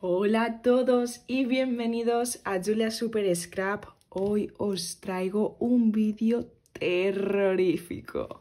Hola a todos y bienvenidos a Julia Super Scrap. Hoy os traigo un vídeo terrorífico.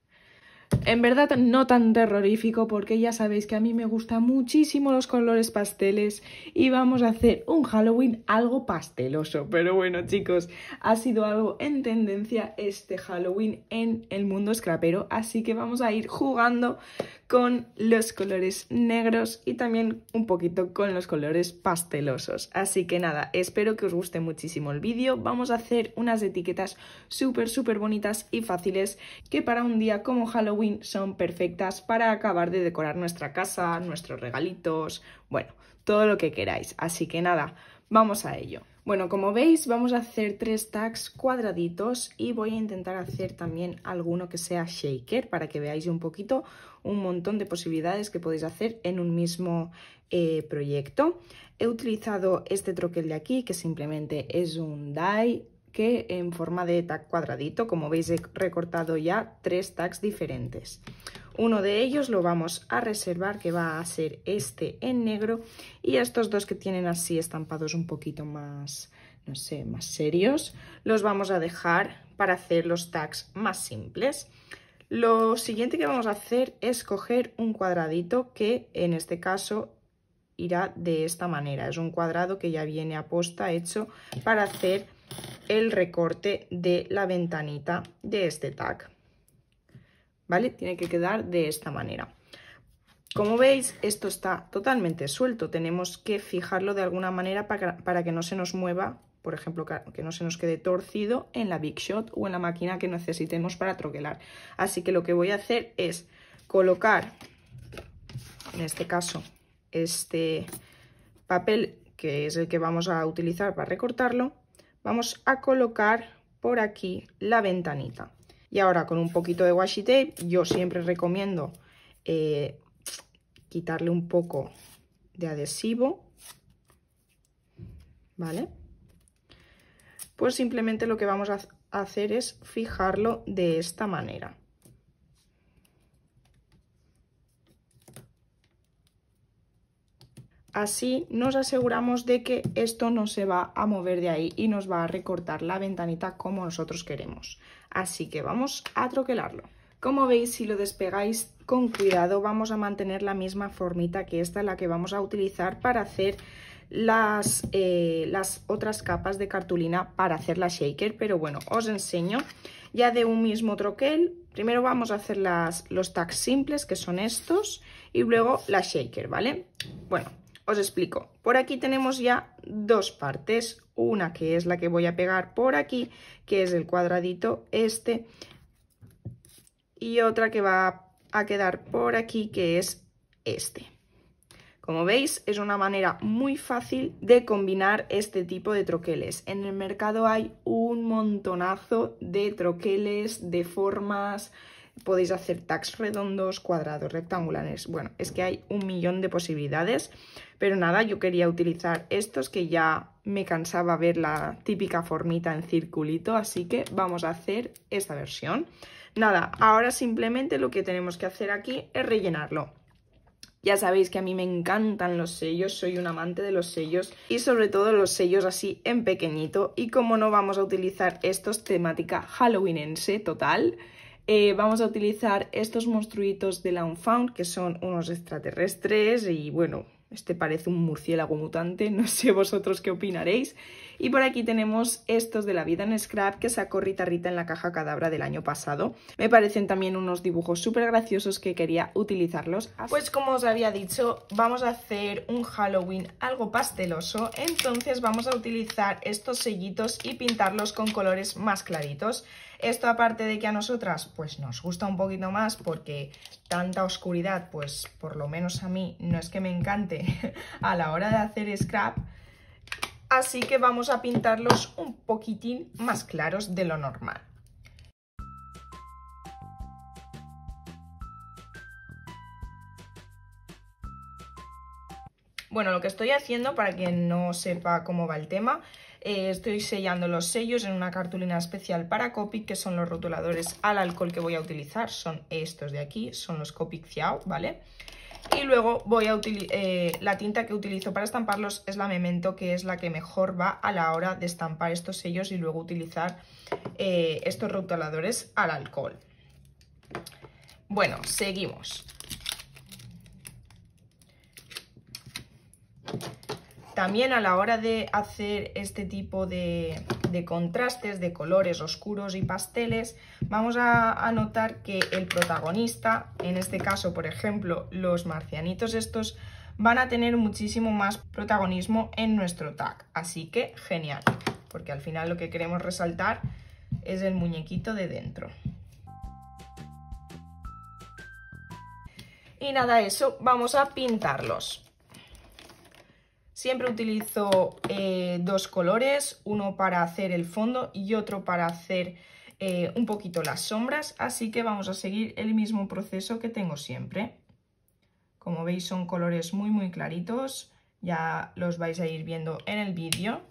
En verdad no tan terrorífico porque ya sabéis que a mí me gustan muchísimo los colores pasteles y vamos a hacer un Halloween algo pasteloso. Pero bueno chicos, ha sido algo en tendencia este Halloween en el mundo scrapero, así que vamos a ir jugando con los colores negros y también un poquito con los colores pastelosos. Así que nada, espero que os guste muchísimo el vídeo. Vamos a hacer unas etiquetas súper bonitas y fáciles que para un día como Halloween son perfectas para acabar de decorar nuestra casa, nuestros regalitos, bueno, todo lo que queráis. Así que nada, vamos a ello. Bueno, como veis vamos a hacer 3 tags cuadraditos y voy a intentar hacer también alguno que sea shaker para que veáis un poquito un montón de posibilidades que podéis hacer en un mismo proyecto. He utilizado este troquel de aquí que simplemente es un die que en forma de tag cuadradito, como veis he recortado ya 3 tags diferentes. Uno de ellos lo vamos a reservar, que va a ser este en negro, y estos dos que tienen así estampados un poquito más, no sé, más serios, los vamos a dejar para hacer los tags más simples. Lo siguiente que vamos a hacer es coger un cuadradito que en este caso irá de esta manera. Es un cuadrado que ya viene aposta hecho para hacer el recorte de la ventanita de este tag. ¿Vale? Tiene que quedar de esta manera. Como veis, esto está totalmente suelto. Tenemos que fijarlo de alguna manera para que no se nos mueva, por ejemplo, que no se nos quede torcido en la Big Shot o en la máquina que necesitemos para troquelar. Así que lo que voy a hacer es colocar, en este caso, este papel que es el que vamos a utilizar para recortarlo, vamos a colocar por aquí la ventanita. Y ahora con un poquito de washi tape, yo siempre recomiendo quitarle un poco de adhesivo, ¿vale? Pues simplemente lo que vamos a hacer es fijarlo de esta manera. Así nos aseguramos de que esto no se va a mover de ahí y nos va a recortar la ventanita como nosotros queremos. Así que vamos a troquelarlo. Como veis, si lo despegáis con cuidado, vamos a mantener la misma formita que esta, la que vamos a utilizar para hacer las otras capas de cartulina para hacer la shaker. Pero bueno, os enseño ya de un mismo troquel. Primero vamos a hacer los tags simples, que son estos, y luego la shaker, ¿vale? Bueno, os explico. Por aquí tenemos ya dos partes. Una que es la que voy a pegar por aquí, que es el cuadradito este, y otra que va a quedar por aquí, que es este. Como veis, es una manera muy fácil de combinar este tipo de troqueles. En el mercado hay un montonazo de troqueles, de formas. Podéis hacer tags redondos, cuadrados, rectangulares. Bueno, es que hay un millón de posibilidades. Pero nada, yo quería utilizar estos que ya me cansaba ver la típica formita en circulito. Así que vamos a hacer esta versión. Nada, ahora simplemente lo que tenemos que hacer aquí es rellenarlo. Ya sabéis que a mí me encantan los sellos, soy un amante de los sellos y sobre todo los sellos así en pequeñito. Y como no vamos a utilizar estos temática halloweenense total, vamos a utilizar estos monstruitos de la Unfound, que son unos extraterrestres y bueno, este parece un murciélago mutante, no sé vosotros qué opinaréis. Y por aquí tenemos estos de la vida en scrap que sacó Rita Rita en la caja cadabra del año pasado. Me parecen también unos dibujos súper graciosos que quería utilizarlos. Pues como os había dicho, vamos a hacer un Halloween algo pasteloso, entonces vamos a utilizar estos sellitos y pintarlos con colores más claritos. Esto aparte de que a nosotras pues nos gusta un poquito más porque tanta oscuridad pues por lo menos a mí no es que me encante a la hora de hacer scrap, así que vamos a pintarlos un poquitín más claros de lo normal. Bueno, lo que estoy haciendo, para quien no sepa cómo va el tema, Estoy sellando los sellos en una cartulina especial para Copic, que son los rotuladores al alcohol que voy a utilizar. Son estos de aquí, son los Copic Ciao, ¿vale? Y luego voy a la tinta que utilizo para estamparlos es la Memento, que es la que mejor va a la hora de estampar estos sellos y luego utilizar estos rotuladores al alcohol. Bueno, seguimos. También a la hora de hacer este tipo de contrastes, de colores oscuros y pasteles, vamos a notar que el protagonista, en este caso, por ejemplo, los marcianitos estos, van a tener muchísimo más protagonismo en nuestro tag. Así que genial, porque al final lo que queremos resaltar es el muñequito de dentro. Y nada, eso, vamos a pintarlos. Siempre utilizo dos colores, uno para hacer el fondo y otro para hacer un poquito las sombras, así que vamos a seguir el mismo proceso que tengo siempre. Como veis son colores muy claritos, ya los vais a ir viendo en el vídeo.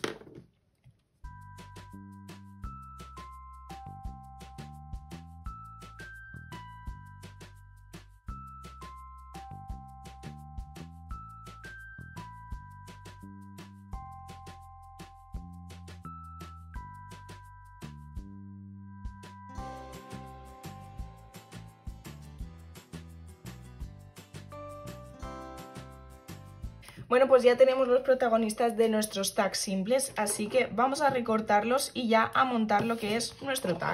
Bueno, pues ya tenemos los protagonistas de nuestros tags simples, así que vamos a recortarlos y ya a montar lo que es nuestro tag.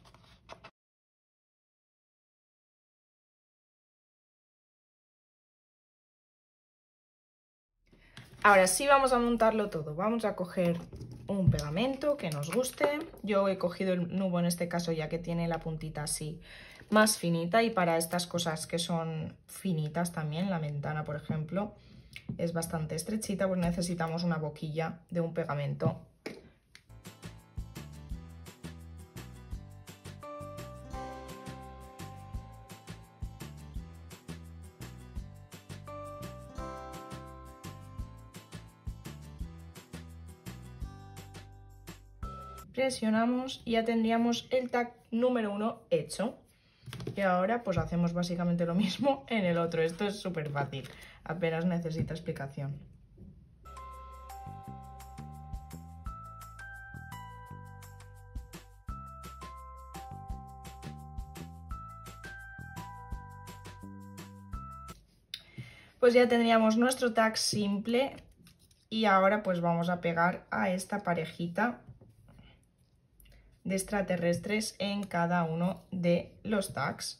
Ahora sí vamos a montarlo todo. Vamos a coger un pegamento que nos guste. Yo he cogido el nubo en este caso ya que tiene la puntita así más finita, y para estas cosas que son finitas también, la ventana por ejemplo, es bastante estrechita, pues necesitamos una boquilla de un pegamento. Presionamos y ya tendríamos el tag número 1 hecho. Y ahora pues hacemos básicamente lo mismo en el otro. Esto es súper fácil, apenas necesita explicación. Pues ya tendríamos nuestro tag simple y ahora pues vamos a pegar a esta parejita de extraterrestres en cada uno de los tags.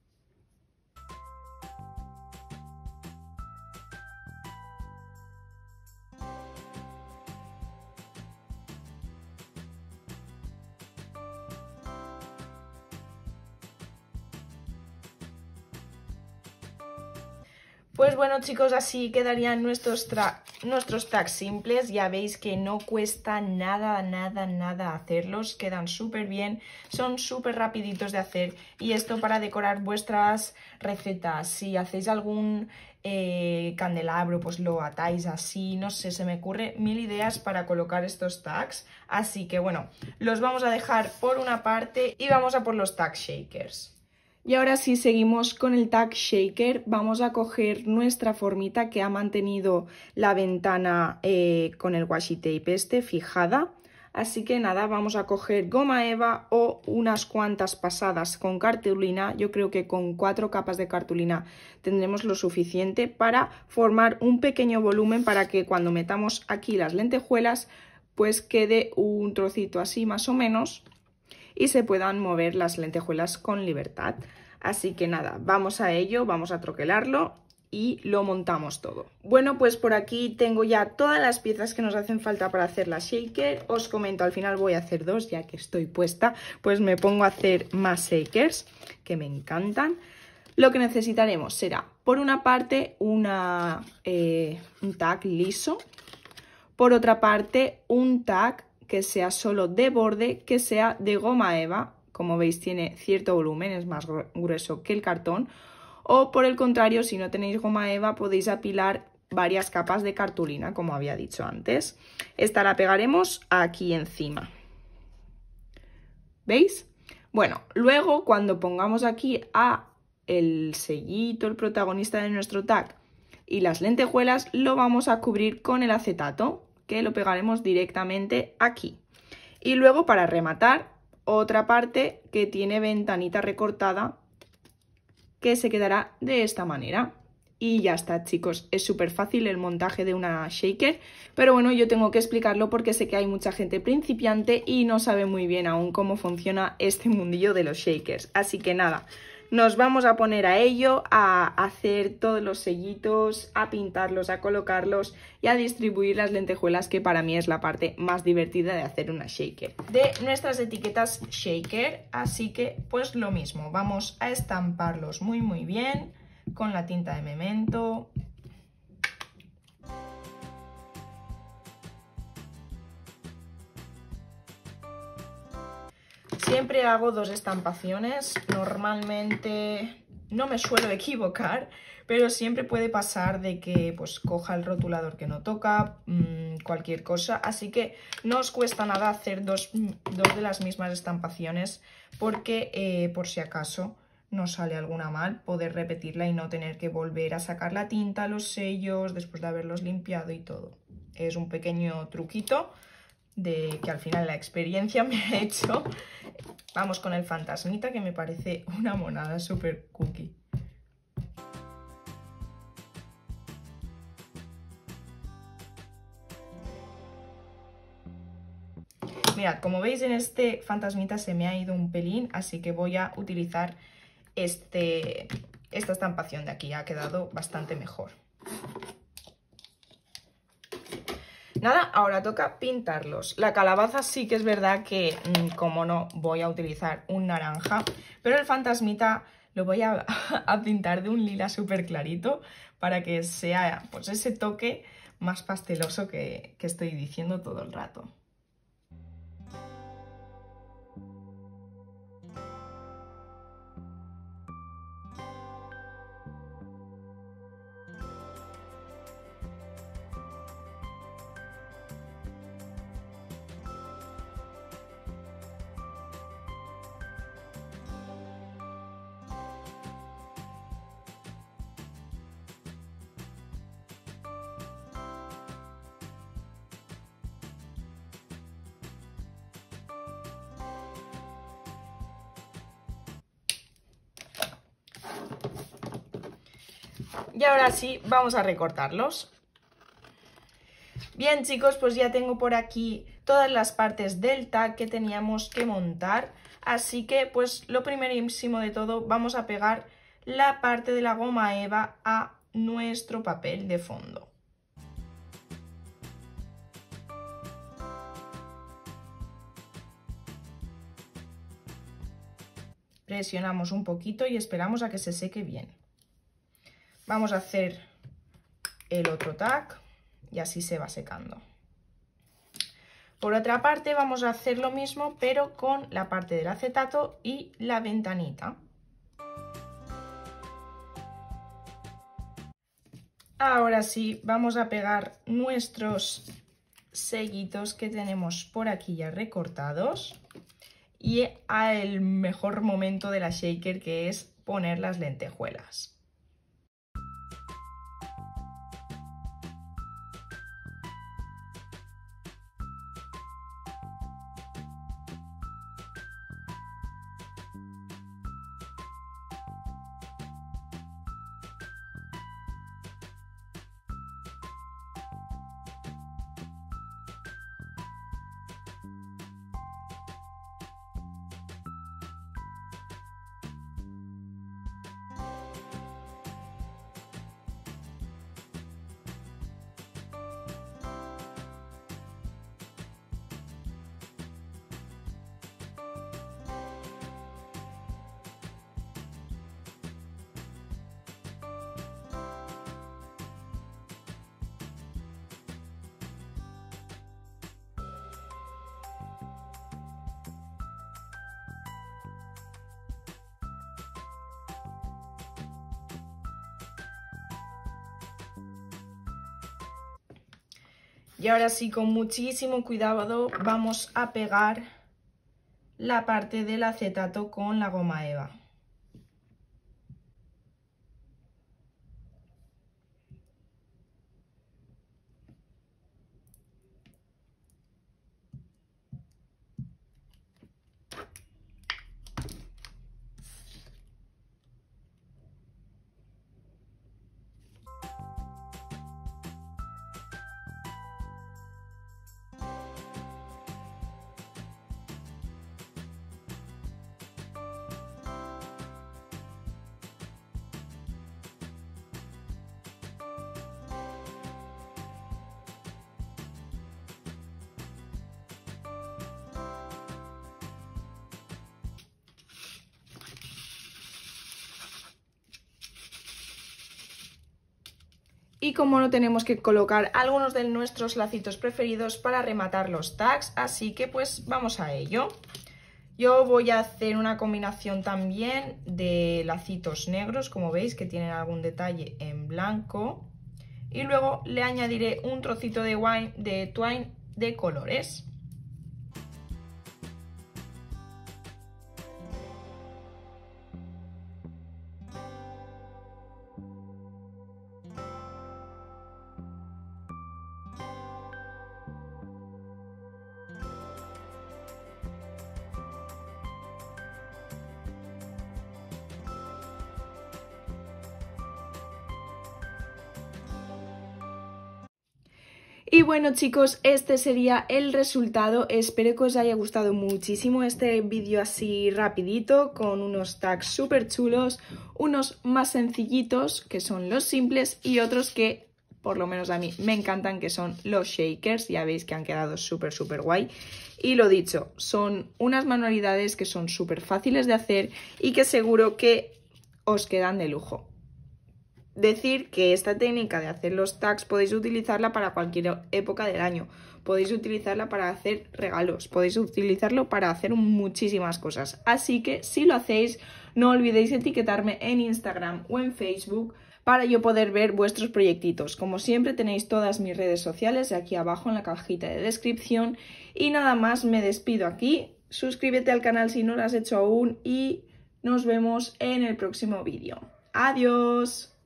Pues bueno chicos, así quedarían nuestros tags simples. Ya veis que no cuesta nada hacerlos, quedan súper bien, son súper rapiditos de hacer, y esto para decorar vuestras recetas. Si hacéis algún candelabro, pues lo atáis así, no sé, se me ocurre mil ideas para colocar estos tags. Así que bueno, los vamos a dejar por una parte y vamos a por los tag shakers. Y ahora sí, seguimos con el tag shaker. Vamos a coger nuestra formita que ha mantenido la ventana con el washi tape fijada. Así que nada, vamos a coger goma eva o unas cuantas pasadas con cartulina. Yo creo que con 4 capas de cartulina tendremos lo suficiente para formar un pequeño volumen, para que cuando metamos aquí las lentejuelas pues quede un trocito así más o menos y se puedan mover las lentejuelas con libertad. Así que nada, vamos a ello, vamos a troquelarlo y lo montamos todo. Bueno, pues por aquí tengo ya todas las piezas que nos hacen falta para hacer la shaker. Os comento, al final voy a hacer 2, ya que estoy puesta, pues me pongo a hacer más shakers, que me encantan. Lo que necesitaremos será, por una parte, un tag liso, por otra parte, un tag que sea solo de borde, que sea de goma eva. Como veis tiene cierto volumen, es más grueso que el cartón. O por el contrario, si no tenéis goma eva, podéis apilar varias capas de cartulina, como había dicho antes. Esta la pegaremos aquí encima. ¿Veis? Bueno, luego cuando pongamos aquí el sellito, el protagonista de nuestro tag y las lentejuelas, lo vamos a cubrir con el acetato, que lo pegaremos directamente aquí. Y luego, para rematar, otra parte que tiene ventanita recortada, que se quedará de esta manera. Y ya está, chicos, es súper fácil el montaje de una shaker, pero bueno, yo tengo que explicarlo porque sé que hay mucha gente principiante y no sabe muy bien aún cómo funciona este mundillo de los shakers. Así que nada, nos vamos a poner a ello, a hacer todos los sellitos, a pintarlos, a colocarlos y a distribuir las lentejuelas, que para mí es la parte más divertida de hacer una shaker. De nuestras etiquetas shaker, así que pues lo mismo, vamos a estamparlos muy bien con la tinta de Memento. Siempre hago 2 estampaciones, normalmente no me suelo equivocar, pero siempre puede pasar de que pues coja el rotulador que no toca, cualquier cosa, así que no os cuesta nada hacer dos de las mismas estampaciones, porque por si acaso nos sale alguna mal, poder repetirla y no tener que volver a sacar la tinta, los sellos, después de haberlos limpiado y todo. Es un pequeño truquito de que al final la experiencia me ha hecho. Vamos con el fantasmita, que me parece una monada súper cookie. Mirad, como veis, en este fantasmita se me ha ido un pelín, así que voy a utilizar esta estampación de aquí. Ha quedado bastante mejor. Nada, ahora toca pintarlos. La calabaza sí que es verdad que, como no, voy a utilizar un naranja, pero el fantasmita lo voy a pintar de un lila súper clarito para que sea pues ese toque más pasteloso que estoy diciendo todo el rato. Y ahora sí, vamos a recortarlos. Bien, chicos, pues ya tengo por aquí todas las partes del tag que teníamos que montar. Así que, pues lo primerísimo de todo, vamos a pegar la parte de la goma eva a nuestro papel de fondo. Presionamos un poquito y esperamos a que se seque bien. Vamos a hacer el otro tag y así se va secando. Por otra parte vamos a hacer lo mismo, pero con la parte del acetato y la ventanita. Ahora sí, vamos a pegar nuestros sellitos que tenemos por aquí ya recortados y al mejor momento de la shaker, que es poner las lentejuelas. Y ahora sí, con muchísimo cuidado vamos a pegar la parte del acetato con la goma eva. Y como no, tenemos que colocar algunos de nuestros lacitos preferidos para rematar los tags, así que pues vamos a ello. Yo voy a hacer una combinación también de lacitos negros, como veis que tienen algún detalle en blanco. Y luego le añadiré un trocito de twine de colores. Y bueno chicos, este sería el resultado. Espero que os haya gustado muchísimo este vídeo así rapidito, con unos tags súper chulos, unos más sencillitos que son los simples y otros que por lo menos a mí me encantan, que son los shakers. Ya veis que han quedado súper guay. Y lo dicho, son unas manualidades que son súper fáciles de hacer y que seguro que os quedan de lujo. Decir que esta técnica de hacer los tags podéis utilizarla para cualquier época del año, podéis utilizarla para hacer regalos, podéis utilizarlo para hacer muchísimas cosas. Así que si lo hacéis, no olvidéis etiquetarme en Instagram o en Facebook para yo poder ver vuestros proyectitos. Como siempre, tenéis todas mis redes sociales aquí abajo en la cajita de descripción. Y nada más, me despido aquí. Suscríbete al canal si no lo has hecho aún y nos vemos en el próximo vídeo. ¡Adiós!